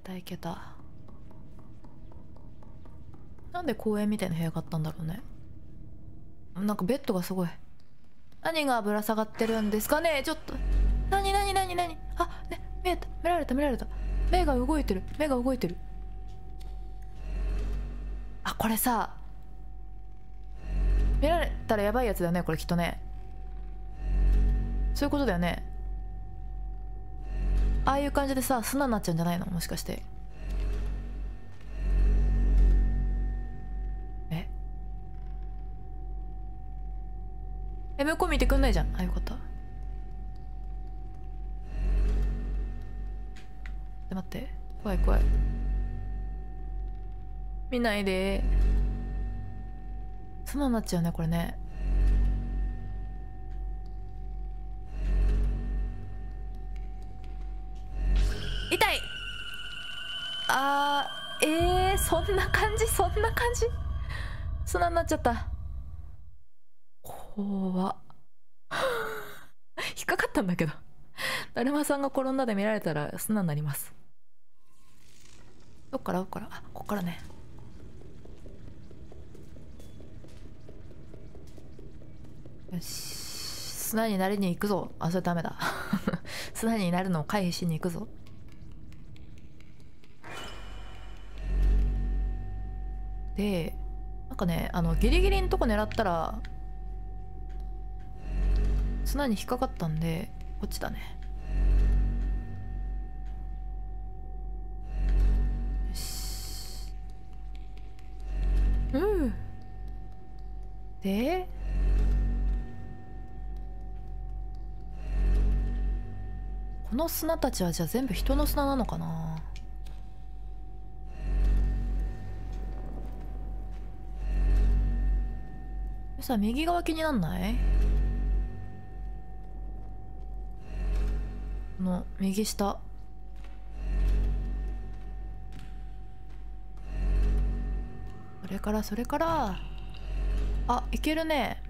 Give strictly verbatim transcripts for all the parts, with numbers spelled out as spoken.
たいけた。なんで公園みたいな部屋があったんだろうね。なんかベッドがすごい。何がぶら下がってるんですかね。ちょっと何何何何。あ、ね、見えた、見られた見られた。目が動いてる、目が動いてる。あ、これさ、見られたらやばいやつだよねこれきっとね。そういうことだよね。ああいう感じでさ砂になっちゃうんじゃないの、もしかして。ええ、向こう見てくんないじゃん。あ、よかった。待って、怖い怖い。見ないで。砂になっちゃうねこれね。痛い。あー、えー、そんな感じ、そんな感じ。砂になっちゃった。怖っ。引っかかったんだけど。だるまさんが転んだで見られたら砂になります。どっからどっから。あ、こっからね。よし、砂になりに行くぞ。あ、それダメだ。砂になるのを回避しに行くぞ。で、なんかね、あのギリギリのとこ狙ったら砂に引っかかったんで、こっちだね。よし。うん。で、この砂たちはじゃあ全部人の砂なのかな。さあ右側気になんない？この右下。それからそれから、あ、いけるね。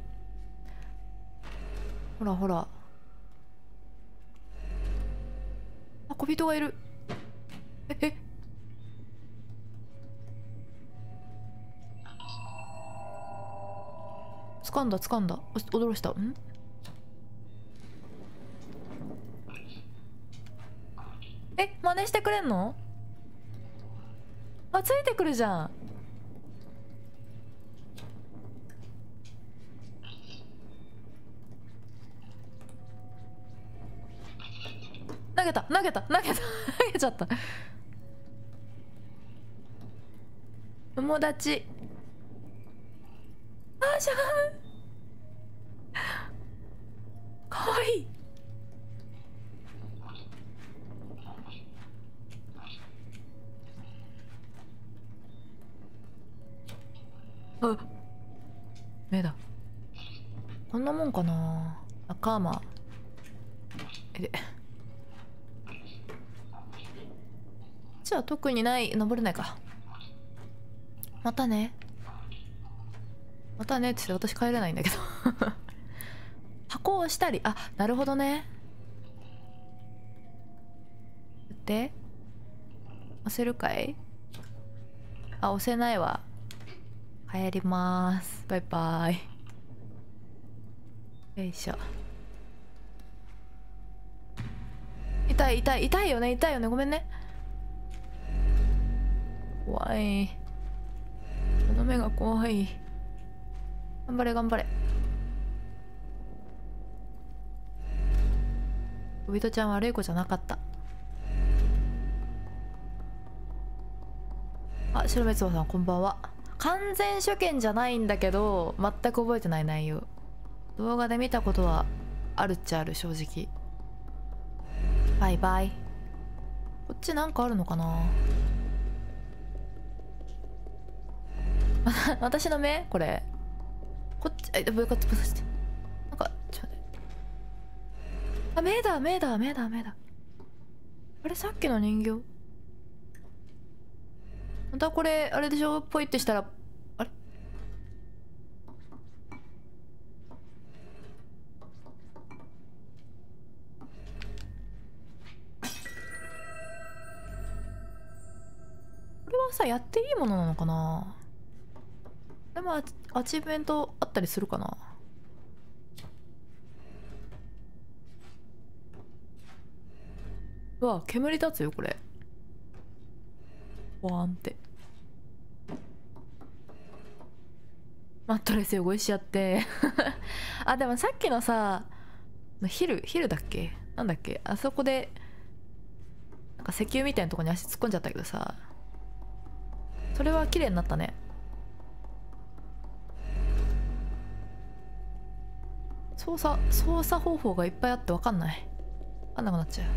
ほらほら。あ、小人がいる。ええ、掴んだ掴んだ。お驚した。ん？え、真似してくれんの？あ、ついてくるじゃん。投げた投げた投げた投げちゃった。友達。あー、じゃん。かわいい。あ、目だ。こんなもんかな。仲間。えで、じゃあ特にない。登れないか。またね。またねって言って私帰れないんだけど。箱を押したり、あ、なるほどね。で、押せるかい？あ、押せないわ。帰ります。バイバイ。よいしょ。痛い痛い痛いよね、痛いよね。ごめんね。怖い。この目が怖い。頑張れ頑張れ。小人ちゃん悪い子じゃなかった。あ、白目つばさんこんばんは。完全初見じゃないんだけど全く覚えてない内容。動画で見たことはあるっちゃある、正直。バイバイ。こっちなんかあるのかな。私の目これ。こっち、え、ぶかつぶさして。なんか、ちょっと待って。あ、目だ、目だ、目だ、目だ。あれ、さっきの人形。またこれ、あれでしょ、ポイってしたら、あれ、 これはさやっていいものなのかな。でもアチーブメントあったりするかな。うわ煙立つよこれ。ワーンって。マットレス汚しちゃってあでもさっきのさヒルヒルだっけなんだっけ、あそこでなんか石油みたいなとこに足突っ込んじゃったけどさ、それは綺麗になったね。操作操作方法がいっぱいあって分かんない分かんなくなっちゃ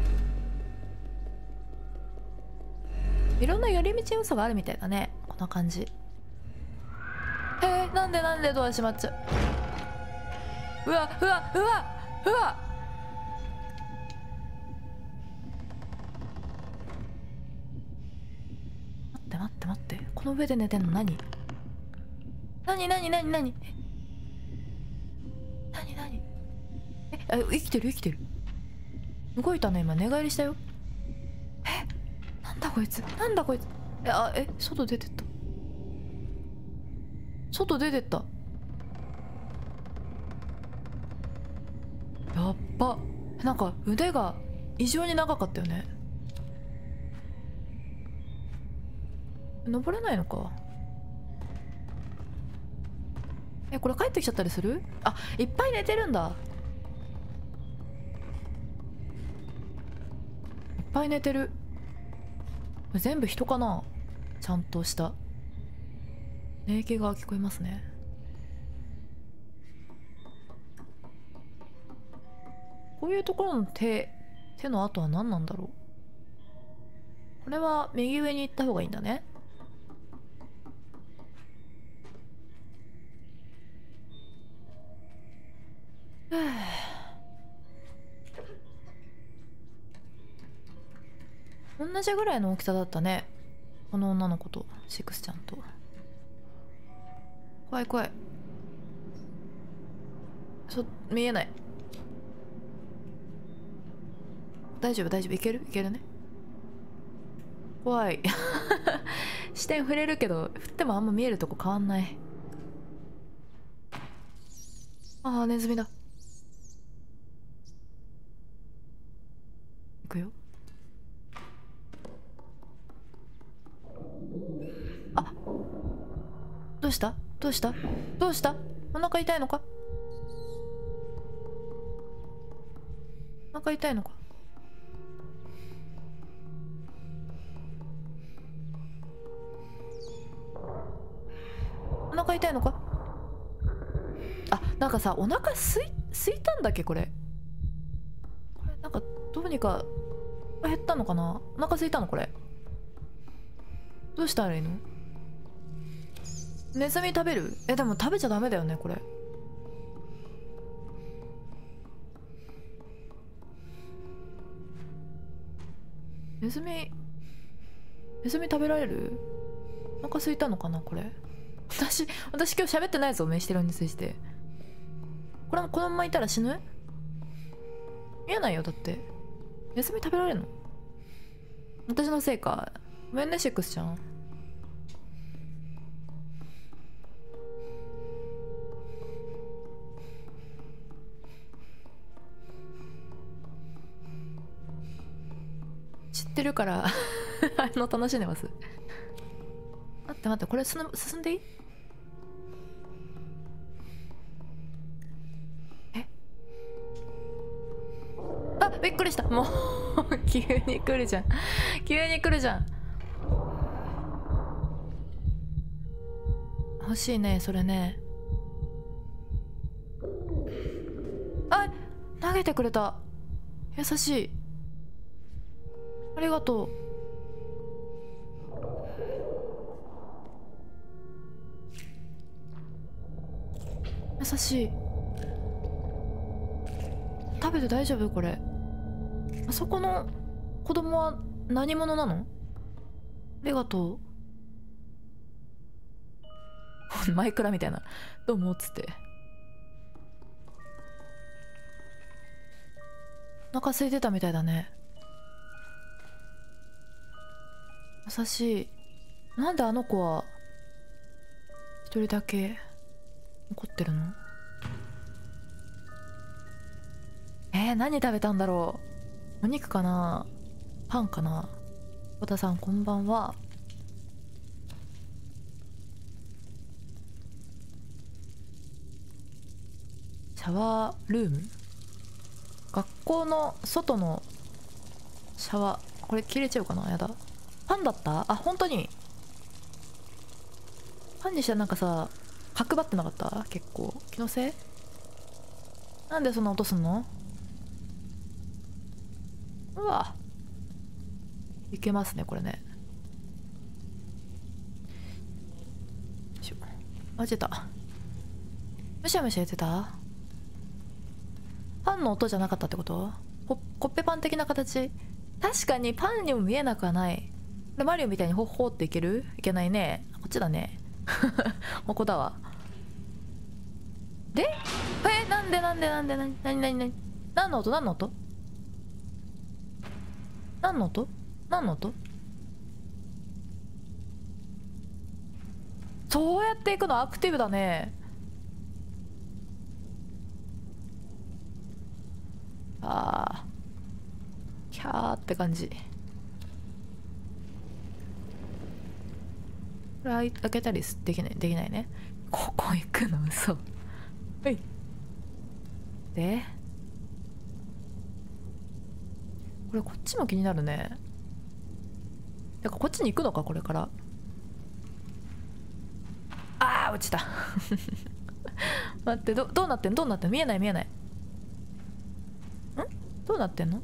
う。いろんな寄り道要素があるみたいだねこの感じ。へえ、なんでなんでドア閉まっちゃう。うわうわうわうわ、待って待って待って、この上で寝てんの何何何何何え何何えあ生きてる生きてる、動いたね今、寝返りしたよ。えなんだこいつなんだこいつ、えあえ外出てった、外出てった、やっば、なんか腕が異常に長かったよね。登れないのか。えこれ帰ってきちゃったりする。あいっぱい寝てるんだ、いっぱい寝てる。全部人かな。ちゃんとした寝息が聞こえますね。こういうところの手手の跡は何なんだろう。これは右上に行った方がいいんだね。同じぐらいの大きさだったねこの女の子とシックスちゃんと。怖い怖い、そ見えない。大丈夫大丈夫、いけるいけるね。怖い視点触れるけど振ってもあんま見えるとこ変わんない。ああネズミだ。いくよ。あどうしたどうしたどうした、お腹痛いのか、お腹痛いのか。お腹痛いのか。あなんかさお腹すいすいたんだっけこれ。これなんかどうにか減ったのかな。お腹すいたのこれ。どうしたらいいの。ネズミ食べる。えでも食べちゃダメだよねこれ。ネズミネズミ食べられる。お腹すいたのかなこれ。私私今日喋ってないぞ飯テロについて。これこのままいたら死ぬ。見えないよだって。ネズミ食べられるの私のせいか。ごめんねシックスちゃん。知ってるからあの楽しんでます。待って待ってこれ進んでいい。えあびっくりしたもう急に来るじゃん急に来るじゃん。欲しいねそれね。あ投げてくれた、優しい、ありがとう。優しい。食べて大丈夫これ。あそこの子供は何者なの。ありがとうマイクラみたいなどうもっつって。お腹空いてたみたいだね。優しい。 なんであの子は一人だけ残ってるの？えー、何食べたんだろう。お肉かな、パンかな。小田さんこんばんは。シャワールーム、学校の外のシャワー、これ切れちゃうかな。やだ。パンだった？あ、本当にパンにしてなんかさ、角張ってなかった？結構気のせい？なんでそんな音すんの？うわ、いけますねこれね。よいしょ。あ、出た。むしゃむしゃ言ってた？パンの音じゃなかったってこと？ココッペパン的な形。確かにパンにも見えなくはない。でマリオみたいにホッホーっていける？いけないね。こっちだね。ここだわ。で、え、なんでなんでなんでなになになになに、何の音何の音何の音何の音？そうやっていくのアクティブだね。あー、キャーって感じ。これ開けたりできない、できないね。ここ行くの嘘。はいで、これこっちも気になるね。てかこっちに行くのかこれから。あー落ちた。待って、どどうなってんどうなってん、見えない見えない。んどうなってんの？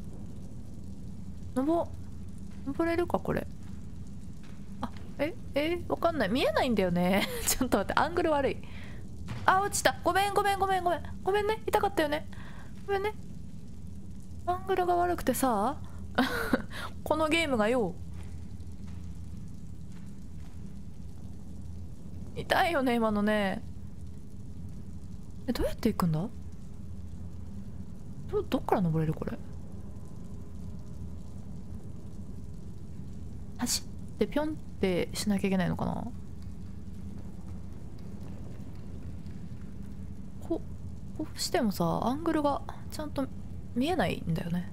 登登れるかこれ。あ、ええわかんない、見えないんだよね。ちょっと待って、アングル悪い。あ、落ちた。ごめんごめんごめんごめんごめんね、痛かったよね。ごめんね、アングルが悪くてさ。このゲームがよ、痛いよね今のね。え、どうやって行くんだ？どどっから登れるこれ。走ってピョンってしなきゃいけないのかな。ここうしてもさ、アングルがちゃんと見えないんだよね。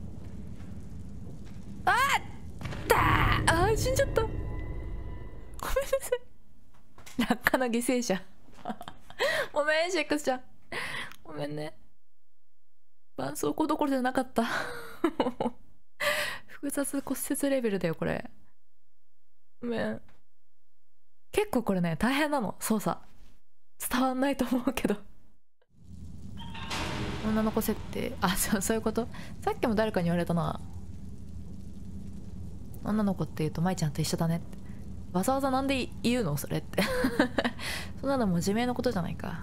あーだー、あー死んじゃった。ごめんなさい。落下の犠牲者。ごめんシェックスちゃん、ごめんね。絆創膏どころじゃなかった。複雑骨折レベルだよこれ。ごめん。結構これね大変なの操作。伝わんないと思うけど。女の子設定、あ、そう、そういうこと。さっきも誰かに言われたな。女の子って言うと舞ちゃんと一緒だねって。わざわざなんで言うのそれって。そんなのもう自明のことじゃないか。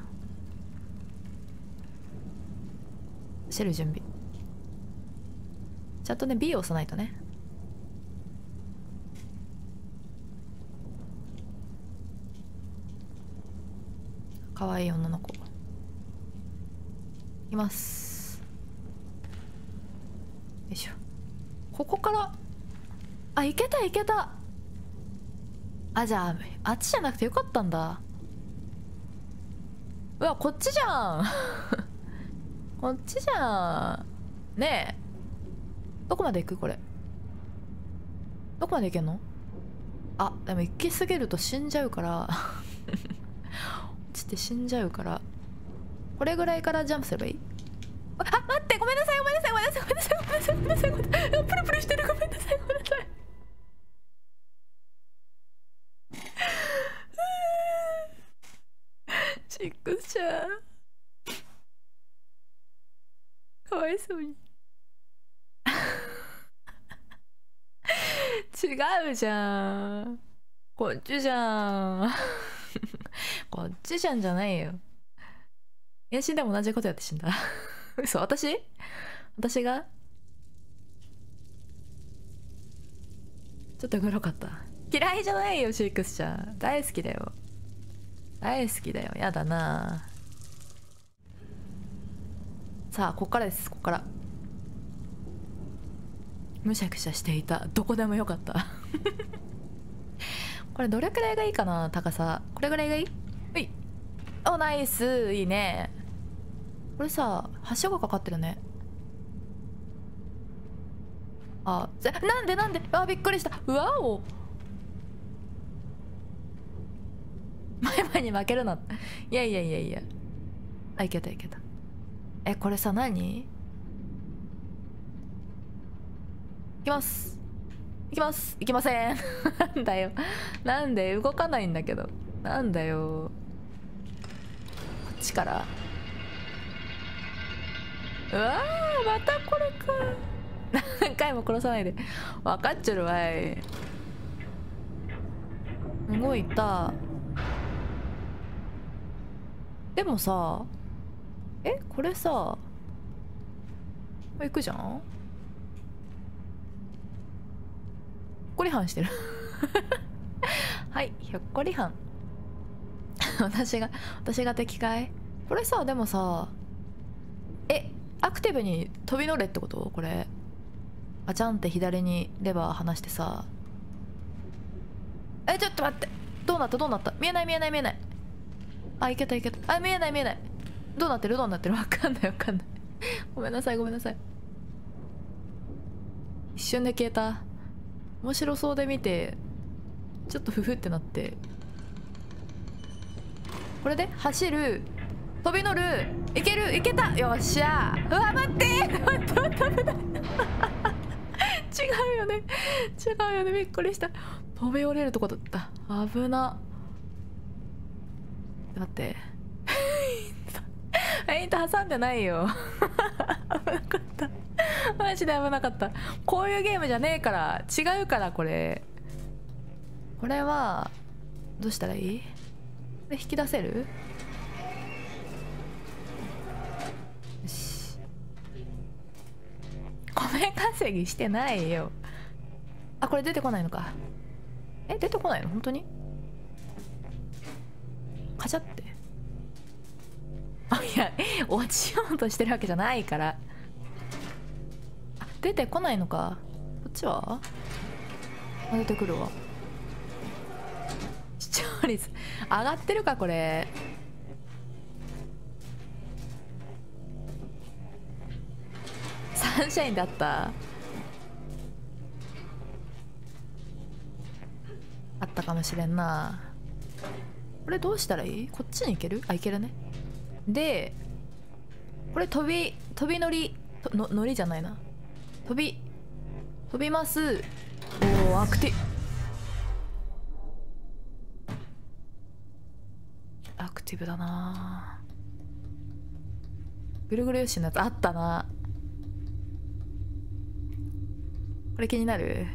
してる準備ちゃんとね B を押さないとね。かわいい女の子います。よいしょ。ここからあ、いけたいけた。あ、じゃああっちじゃなくてよかったんだ。うわこっちじゃん。こっちじゃんねえ。どこまで行くこれ。どこまで行けんの？あ、でも行き過ぎると死んじゃうから。落ちて死んじゃうから、これぐらいからジャンプすればいい。あ、待って、ごめんなさいごめんなさいごめんなさいごめんなさいごめんなさいごめんなさいごめんなさい。プルプルしてる、ごめんなさいごめんなさい。シックスちゃんかわいそうに。違うじゃん、こっちじゃん。こっちじゃんじゃないよ。いや死んでも同じことやって死んだ。嘘、私私がちょっとグロかった。嫌いじゃないよシックスちゃん、大好きだよ大好きだよ。やだな。さあこっからです。こっからむしゃくしゃしていたどこでもよかった。 これどれくらいがいいかな、高さ。これぐらいがいい？うい。お、ナイス。いいね。これさ、はしごがかかってるね。あ、ぜなんでなんで、あ、びっくりした。うわお。前々に負けるな。いやいやいやいや。あ、いけたいけた。え、これさ、何？いきます。いきます。いきません。なんだよ。なんで動かないんだけど。なんだよ。こっちから。うわー、またこれか。何回も殺さないで。分かっちゃるわい。動いた。でもさ、え、これさ、行くじゃん。ひょっこりはんしてる。はい、ひょっこりはん。私が私が敵かい？これさ、でもさ、え、アクティブに飛び乗れってこと？これガチャンって左にレバー離してさ、え、ちょっと待って、どうなったどうなった、見えない見えない見えない。あ、いけたいけた。あ、見えない見えない。どうなってるどうなってる、わかんないわかんない。ごめんなさいごめんなさい。一瞬で消えた。面白そうで見てちょっとフフってなって、これで走る、飛び乗る、いける、いけた、よっしゃ。うわ、待って、待って待って、危ない。違うよね違うよね、びっくりした。飛び降りるとこだった、危な。待って、フェイント挟んでないよ。危なかった、マジで危なかった。こういうゲームじゃねえから、違うから。これこれはどうしたらいい？これ引き出せる？よし。米稼ぎしてないよ。あ、これ出てこないのか。え、出てこないの本当に？カチャって。あ、いや、落ちようとしてるわけじゃないから。あ、出てこないのか。こっちは？あ、出てくるわ。視聴率上がってるかこれ。サンシャインだった。あったかもしれんな。これどうしたらいい？こっちに行ける？あ、行けるね。でこれ飛び飛び乗りとの乗りじゃないな、飛び飛びます。おお、アクティアクティブだな。ぐるぐるよしのやつあったな。これ気になる？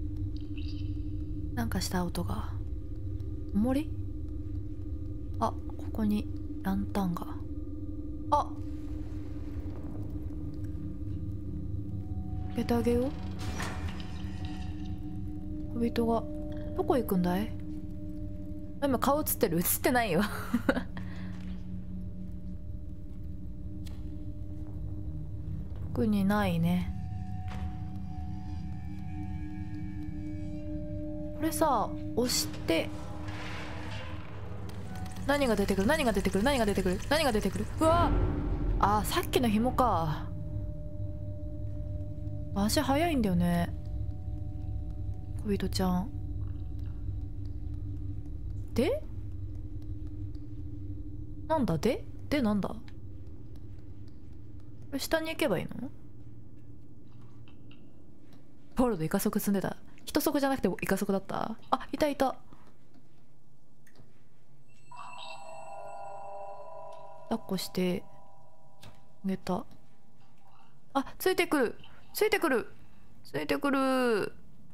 なんかした音が。おもり？あ、ここにランタンが。あ、開けてあげよう。小人がどこ行くんだい？今顔映ってる？映ってないよ。特にないね。これさ、押して何が出てくる何が出てくる何が出てくる何が出てくる。うわあー、さっきの紐か。足早いんだよね小人ちゃん。でなんだででなんだこれ、下に行けばいいの？ゴールドイカ足積んでた。人足じゃなくてイカ足だった。あ、いたいた。抱っこしてあげた。あ、ついてくるついてくるついてくる。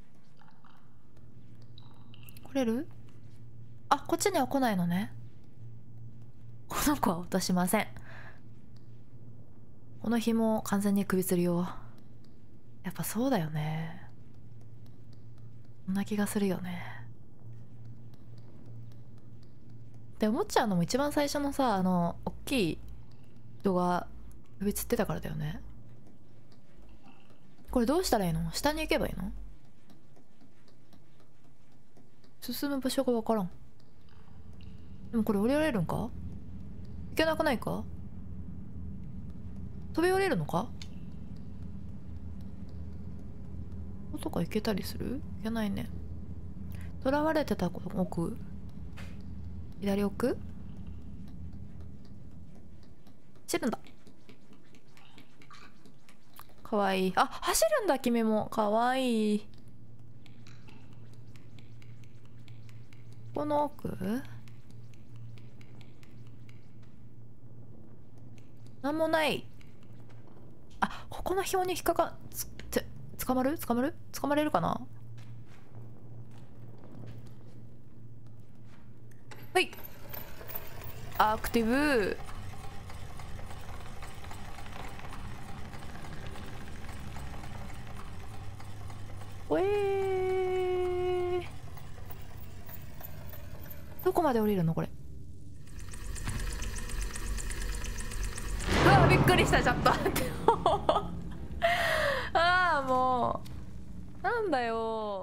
来れる？あ、こっちには来ないのね。この子は落としません。この紐完全に首吊りよ。やっぱそうだよね。そんな気がするよね。って思っちゃうのも一番最初のさ、あの大きい人が首吊ってたからだよね。これどうしたらいいの？下に行けばいいの？ 進む場所がわからん。でもこれ降りられるんか？いけなくないか？飛び降りるのか？こことか行けたりする？いけないね。囚われてた奥、左奥？走るんだ。かわいい。あ、走るんだ君も。かわいい。この奥？なんもない。あ、ここの表に引っかかつつ捕まる捕まる捕まれるかな。はい、アクティブ。おえー、どこまで降りるのこれ。うわ、びっくりした。ちょっと待って。ああ、もうなんだよ。